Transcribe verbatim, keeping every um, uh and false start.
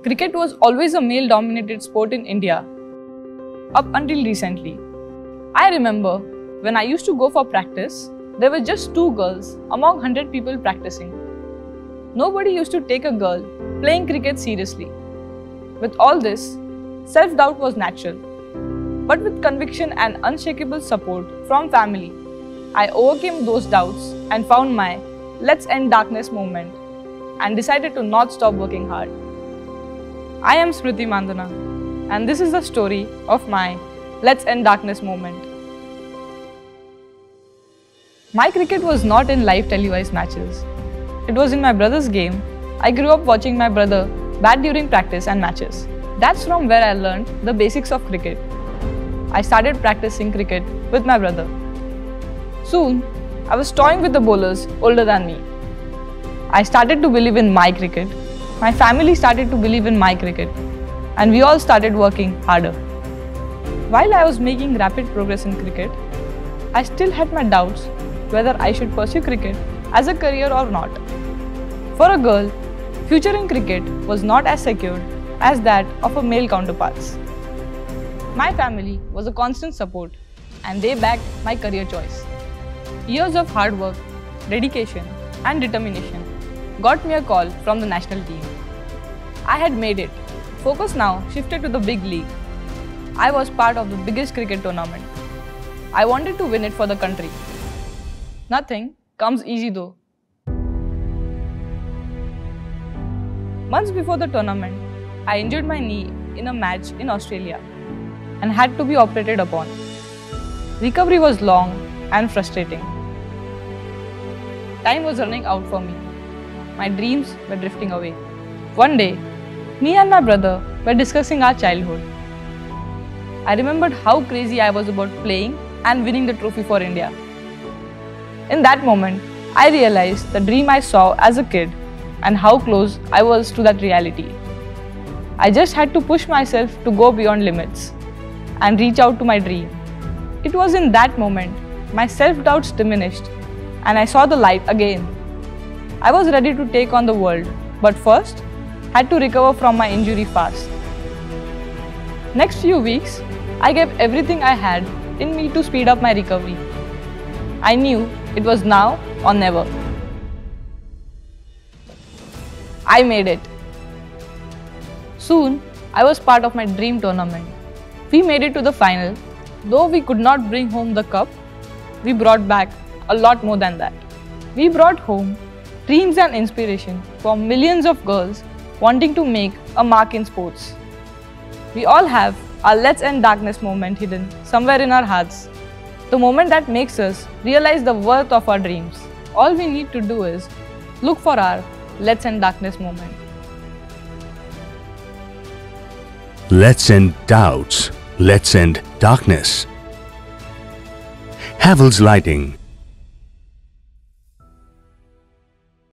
Cricket was always a male-dominated sport in India, up until recently. I remember when I used to go for practice, there were just two girls among one hundred people practicing. Nobody used to take a girl playing cricket seriously. With all this, self-doubt was natural. But with conviction and unshakable support from family, I overcame those doubts and found my Let's End Darkness movement and decided to not stop working hard. I am Smriti Mandana, and this is the story of my Let's End Darkness movement. My cricket was not in live televised matches. It was in my brother's game. I grew up watching my brother bat during practice and matches. That's from where I learned the basics of cricket. I started practicing cricket with my brother. Soon, I was toying with the bowlers older than me. I started to believe in my cricket. My family started to believe in my cricket, and we all started working harder. While I was making rapid progress in cricket, I still had my doubts whether I should pursue cricket as a career or not. For a girl, future in cricket was not as secured as that of her male counterparts. My family was a constant support, and they backed my career choice. Years of hard work, dedication, and determination got me a call from the national team. I had made it. Focus now shifted to the big league. I was part of the biggest cricket tournament. I wanted to win it for the country. Nothing comes easy though. Months before the tournament, I injured my knee in a match in Australia and had to be operated upon. Recovery was long and frustrating. Time was running out for me. My dreams were drifting away. One day, me and my brother were discussing our childhood. I remembered how crazy I was about playing and winning the trophy for India. In that moment, I realized the dream I saw as a kid and how close I was to that reality. I just had to push myself to go beyond limits and reach out to my dream. It was in that moment my self-doubts diminished and I saw the light again. I was ready to take on the world, but first had to recover from my injury fast. Next few weeks, I gave everything I had in me to speed up my recovery. I knew it was now or never. I made it. Soon, I was part of my dream tournament. We made it to the final. Though we could not bring home the cup, we brought back a lot more than that. We brought home dreams and inspiration for millions of girls wanting to make a mark in sports. We all have our Let's End Darkness moment hidden somewhere in our hearts. The moment that makes us realize the worth of our dreams. All we need to do is look for our Let's End Darkness moment. Let's end doubts. Let's end darkness. Havells Lighting.